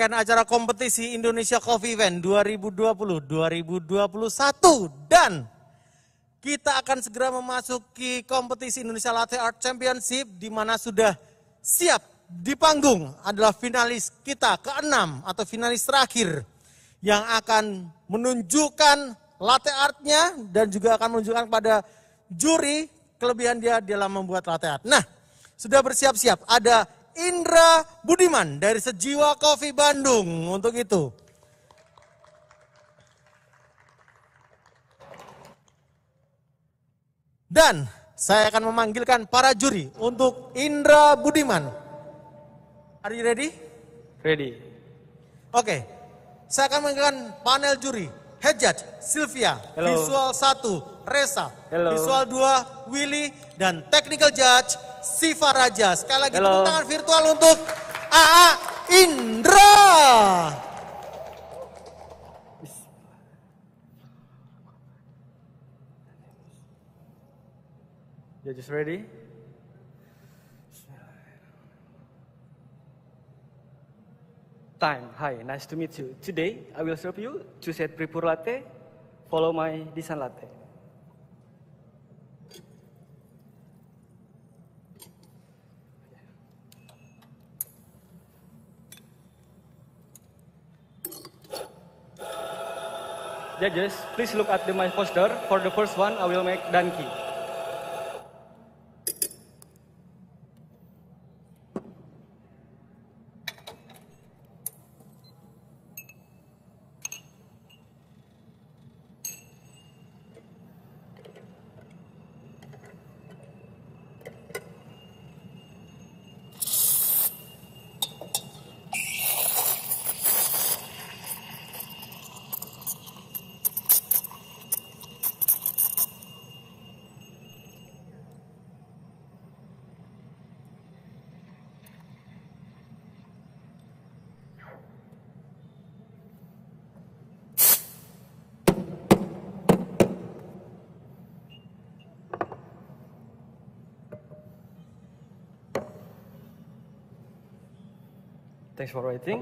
rangkaian acara kompetisi Indonesia Coffee Event 2020-2021 dan kita akan segera memasuki kompetisi Indonesia Latte Art Championship di mana sudah siap di panggung adalah finalis kita ke-6 atau finalis terakhir yang akan menunjukkan latte artnya dan juga akan menunjukkan pada juri kelebihan dia dalam membuat latte art. Nah, sudah bersiap-siap ada Indra Budiman dari Sejiwa Coffee Bandung untuk itu. Dan saya akan memanggilkan para juri untuk Indra Budiman. Are you ready? Ready. Oke, saya akan memanggilkan panel juri. Head Judge Sylvia, Hello. Visual 1 Reza, Hello. Visual 2 Willy, dan Technical Judge Siva Raja. Sekali lagi Hello. tepuk tangan virtual untuk AA Indra. Judges ready? Time. Hi, nice to meet you. Today, I will serve you 2 set pre-pour latte, follow my design latte. Judges, please look at my poster. For the first one, I will make Danki. Thanks for waiting.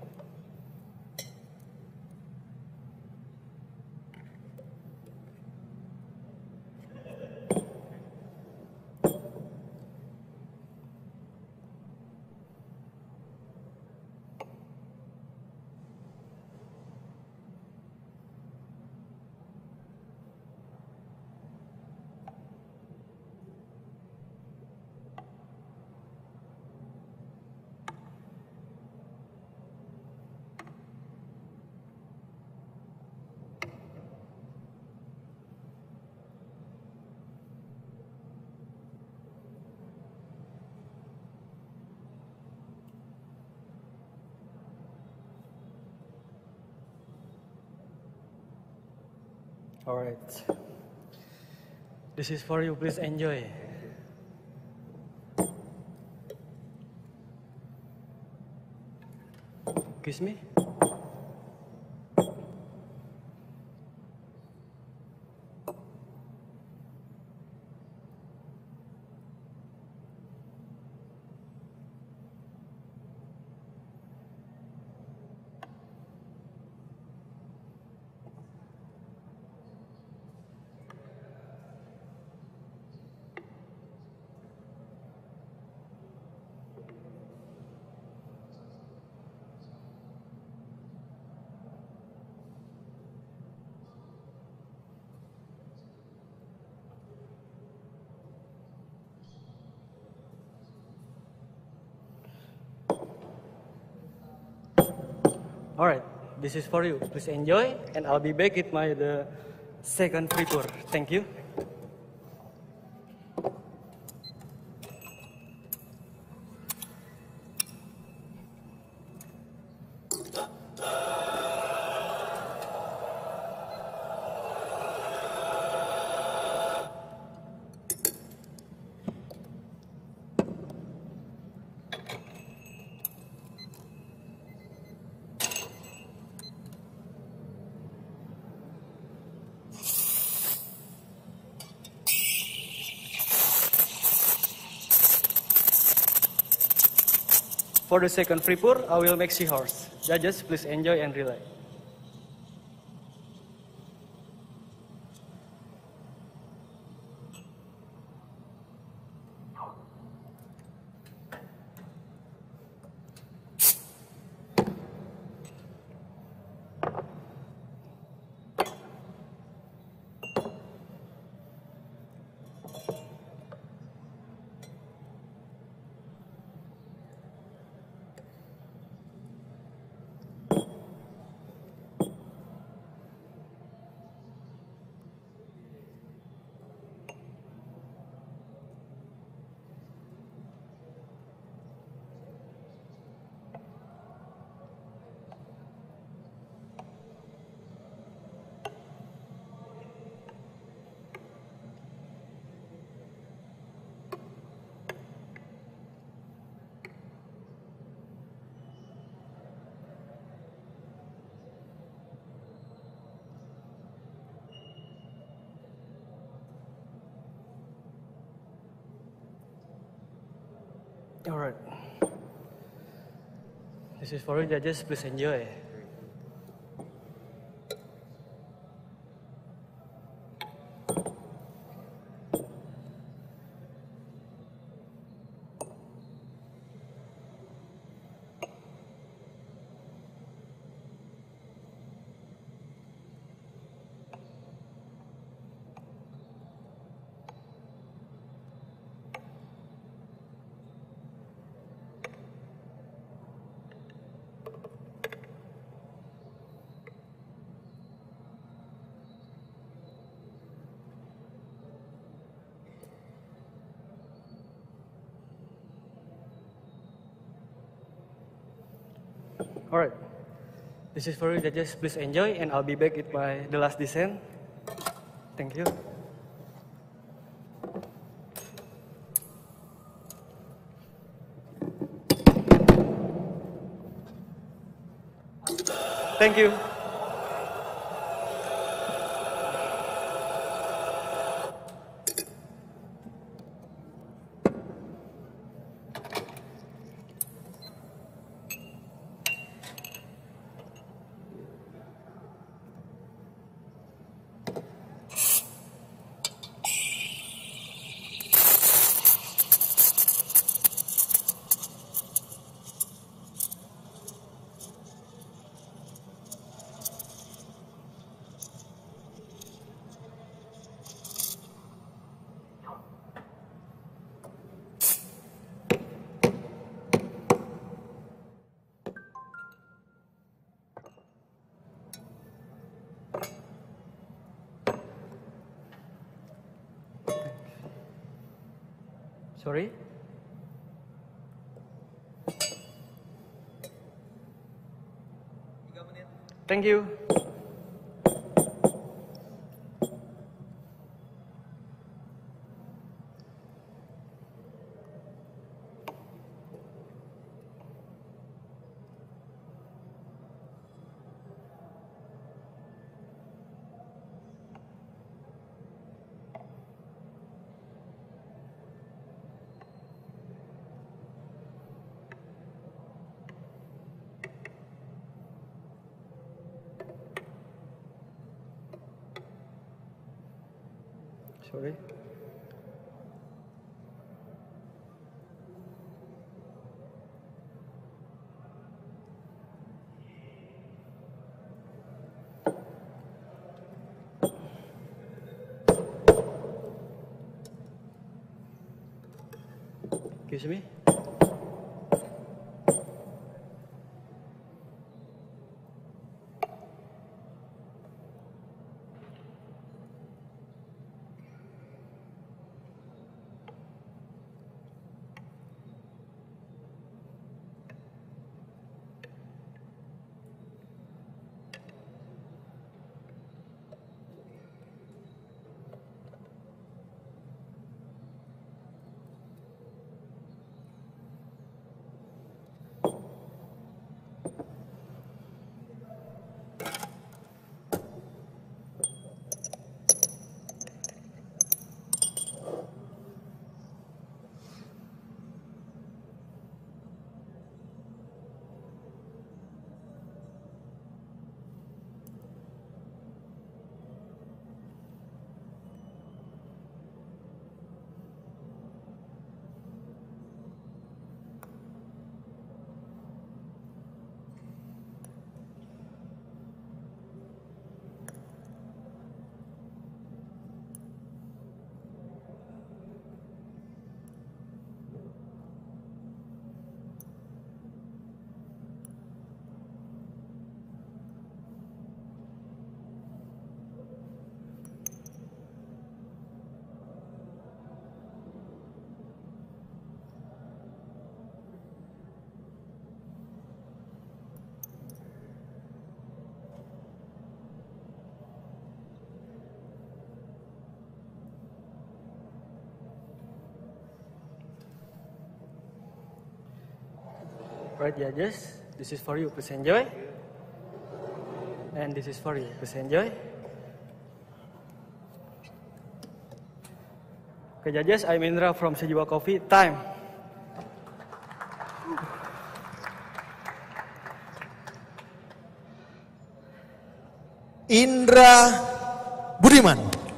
All right. This is for you. Please enjoy. Kiss me. All right, this is for you. Please enjoy, and I'll be back with the second pre-pour. Thank you. For the second free pour, I will make seahorse. Judges, please enjoy and relax. Alright. This is for you, judges, please enjoy. Alright, this is for you, judges, please enjoy, and I'll be back with the last descent. Thank you. Thank you. Sorry? Thank you. Sorry. Excuse me. Alright judges, this is for you, please enjoy. And this is for you, please enjoy. Okay judges, I'm Indra from Sejiwa Coffee, time. Indra Budiman.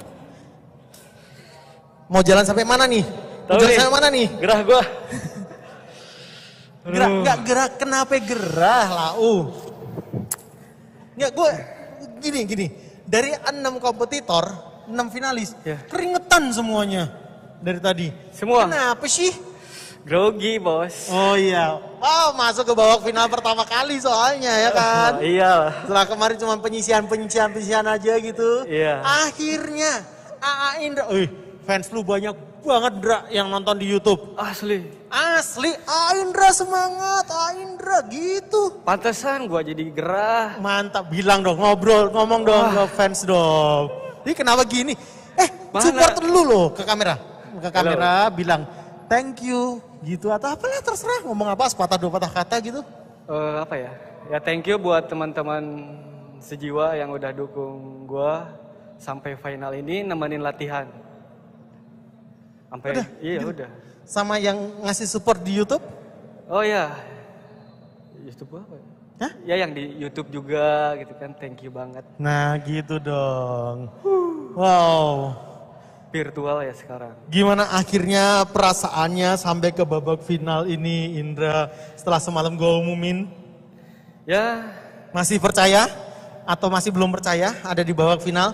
Mau jalan sampai mana nih? Mau jalan sampai mana nih? Gerah gua. Gerah, nggak gerah, kenapa gerah lau? Nggak, gue gini. Dari 6 kompetitor, 6 finalis, keringetan semuanya dari tadi. Semua? Kenapa sih? Grogi bos. Oh iya, wow masuk ke babak final pertama kali soalnya ya kan? Iya. Setelah kemarin cuma penyisian aja gitu. Iya. Akhirnya AA Indra, fans lu banyak banget Indra yang nonton di YouTube. Asli. AA Indra semangat, AA Indra gitu. Pantesan gua jadi gerah. Mantap, bilang dong, ngomong dong ke fans dong. Ini kenapa gini? Support dulu loh ke kamera. Bilang thank you gitu atau apalah terserah, ngomong apa sepatah dua patah kata gitu. Apa ya? Ya thank you buat teman-teman sejiwa yang udah dukung gua sampai final ini, nemenin latihan. Sampai udah. Sama yang ngasih support di YouTube? Oh ya. YouTube apa ya? Hah? Ya yang di YouTube juga gitu kan, thank you banget. Nah gitu dong. Wow. Virtual ya sekarang. Gimana akhirnya perasaannya sampai ke babak final ini Indra setelah semalam gue umumin? Ya. Masih percaya atau masih belum percaya ada di babak final?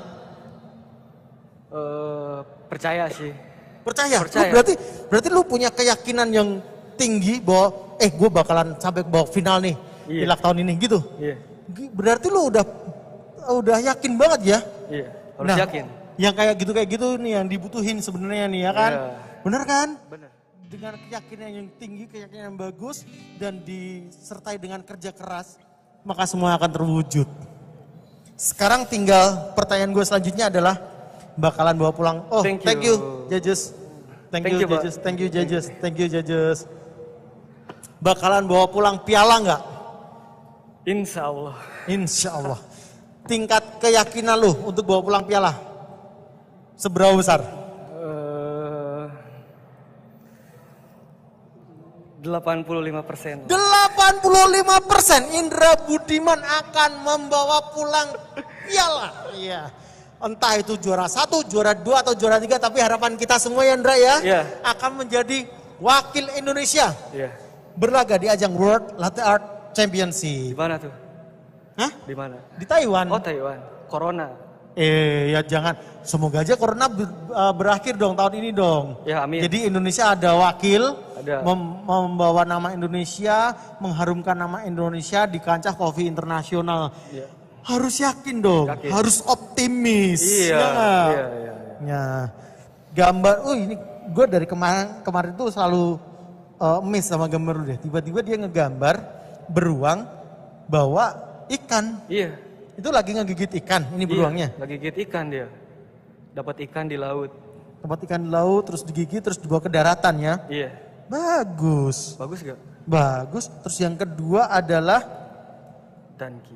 Percaya sih. Percaya? Berarti lu punya keyakinan yang tinggi bahwa gue bakalan sampai ke babak final nih di tahun ini gitu? Iya. Berarti lu udah yakin banget ya? Iya, harus yakin. Yang kayak gitu nih yang dibutuhin sebenarnya nih ya kan? Iya. Bener kan? Bener. Dengan keyakinan yang tinggi, keyakinan yang bagus dan disertai dengan kerja keras, maka semua akan terwujud. Sekarang tinggal pertanyaan gue selanjutnya adalah bakalan bawa pulang. Oh, thank you judges. Thank you judges. Bakalan bawa pulang piala nggak? Insya Allah. Tingkat keyakinan lu untuk bawa pulang piala seberapa besar? 85%. 85% Indra Budiman akan membawa pulang piala. Iya. Entah itu juara 1, juara 2 atau juara 3, tapi harapan kita semua ya Indra ya, akan menjadi wakil Indonesia. Iya. Berlaga di ajang World Latte Art Championship. Di mana tuh? Hah? Di mana? Di Taiwan. Oh, Taiwan. Corona. Ya jangan. Semoga aja corona berakhir dong tahun ini dong. Ya amin. Jadi Indonesia ada wakil. Ada. Membawa nama Indonesia, mengharumkan nama Indonesia di kancah kopi internasional. Ya. Harus yakin dong. Harus optimis. Iya. Ya. Gambar, ini gue dari kemarin tuh selalu miss sama gambar lu deh. Tiba-tiba dia ngegambar beruang bawa ikan. Iya. Itu lagi ngegigit ikan, ini beruangnya. Lagi gigit ikan dia. Dapat ikan di laut. Dapat ikan di laut, terus digigit, terus dibawa ke daratan ya. Iya. Bagus. Bagus gak? Bagus. Terus yang kedua adalah Danki.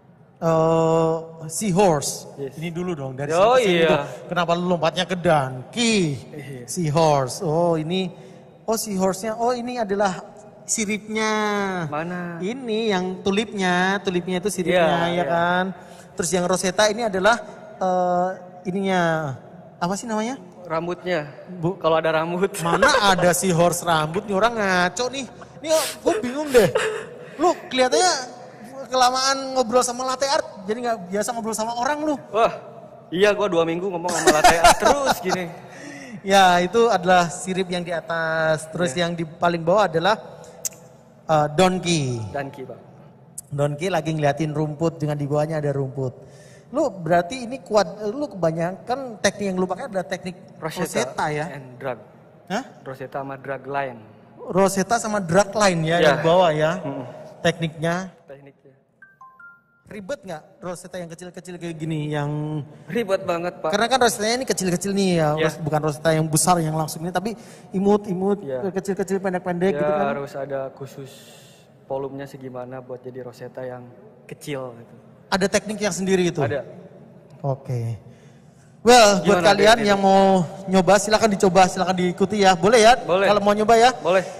Seahorse. Yes. Ini dulu dong dari Oh sini iya. tuh. Kenapa lu lompatnya ke Danki? Seahorse. Seahorse-nya. Oh ini adalah siripnya. Mana? Ini yang tulipnya itu siripnya ya kan. Terus yang Rosetta ini adalah ininya apa sih namanya? Rambutnya. Kalau ada rambut. Mana ada seahorse rambut nih, orang ngaco nih. Nih gue bingung deh. Lu kelihatannya kelamaan ngobrol sama latte art, jadi nggak biasa ngobrol sama orang lu. Wah, iya gue 2 minggu ngomong sama latte art terus gini. Ya itu adalah sirip yang di atas. Terus yang di paling bawah adalah Danki, Pak. Danki lagi ngeliatin rumput, dengan di bawahnya ada rumput. Lu berarti ini kuat, lu kebanyakan teknik yang lu pakai adalah teknik Rosetta ya? And drag. Hah? Rosetta sama drag line. Rosetta sama drag line ya, yang bawah ya. Tekniknya. Ribet nggak Rosetta yang kecil-kecil kayak gini, yang ribet banget Pak. Karena kan Rosettanya ini kecil-kecil nih ya, bukan Rosetta yang besar yang langsung ini, tapi imut-imut, kecil-kecil pendek-pendek gitu kan. Harus ada khusus volumenya segimana buat jadi Rosetta yang kecil gitu. Ada teknik yang sendiri itu? Ada. Oke. Well, buat Gimana kalian Dek, yang mau nyoba silakan dicoba, silakan diikuti ya. Boleh ya? Boleh. Kalau mau nyoba ya. Boleh.